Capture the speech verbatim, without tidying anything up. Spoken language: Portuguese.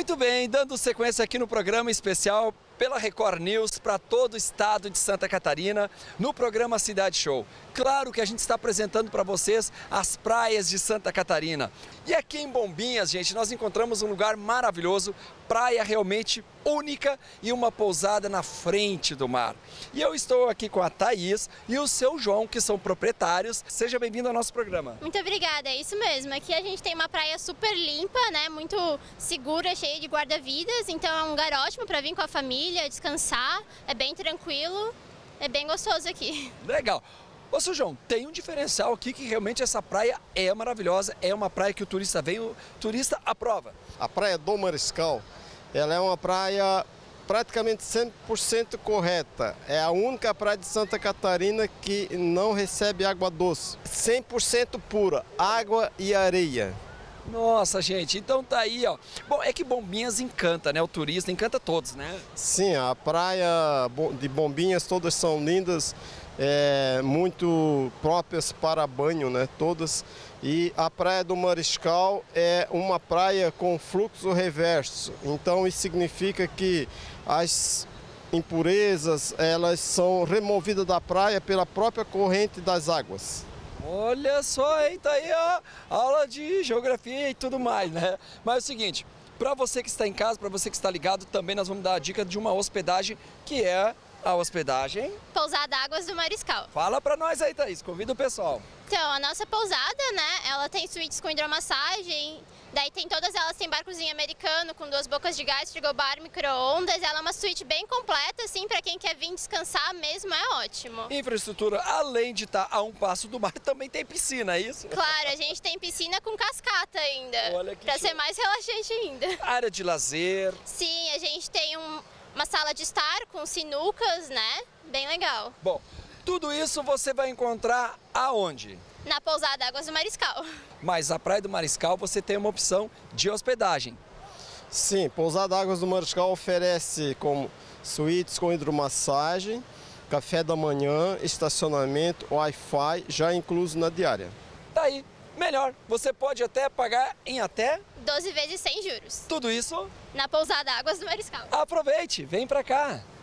Muito bem, dando sequência aqui no programa especial pela Record News para todo o estado de Santa Catarina, no programa Cidade Show. Claro que a gente está apresentando para vocês as praias de Santa Catarina. E aqui em Bombinhas, gente, nós encontramos um lugar maravilhoso, praia realmente única e uma pousada na frente do mar. E eu estou aqui com a Thaís e o seu João, que são proprietários. Seja bem-vindo ao nosso programa. Muito obrigada, é isso mesmo. Aqui a gente tem uma praia super limpa, né? Muito segura, cheia de guarda-vidas, então é um lugar ótimo para vir com a família, descansar, é bem tranquilo, é bem gostoso aqui. Legal. Ô, seu João, tem um diferencial aqui que realmente essa praia é maravilhosa, é uma praia que o turista vem, o turista aprova. A praia do Mariscal, ela é uma praia praticamente cem por cento correta. É a única praia de Santa Catarina que não recebe água doce. cem por cento pura, água e areia. Nossa, gente, então tá aí, ó. Bom, é que Bombinhas encanta, né? O turista encanta todos, né? Sim, a praia de Bombinhas todas são lindas, é, muito próprias para banho, né? Todas. E a praia do Mariscal é uma praia com fluxo reverso. Então isso significa que as impurezas, elas são removidas da praia pela própria corrente das águas. Olha só, hein? Tá aí a aula de geografia e tudo mais, né? Mas é o seguinte, para você que está em casa, para você que está ligado, também nós vamos dar a dica de uma hospedagem, que é a hospedagem... Pousada Águas do Mariscal. Fala para nós aí, Thaís, convida o pessoal. Então, a nossa pousada, né, ela tem suítes com hidromassagem, daí tem todas elas, tem barcozinho americano com duas bocas de gás, frigobar, micro-ondas, ela é uma suíte bem completa, assim, para quem quer vir descansar mesmo, é ótimo. Infraestrutura, além de estar a um passo do mar, também tem piscina, é isso? Claro, a gente tem piscina com cascata ainda, para ser mais relaxante ainda. Área de lazer. Sim, a gente tem um, uma sala de estar com sinucas, né, bem legal. Bom, tudo isso você vai encontrar aonde? Na pousada Águas do Mariscal. Mas a Praia do Mariscal você tem uma opção de hospedagem. Sim, pousada Águas do Mariscal oferece como suítes com hidromassagem, café da manhã, estacionamento, Wi-Fi, já incluso na diária. Tá aí, melhor, você pode até pagar em até... doze vezes sem juros. Tudo isso... Na pousada Águas do Mariscal. Aproveite, vem pra cá.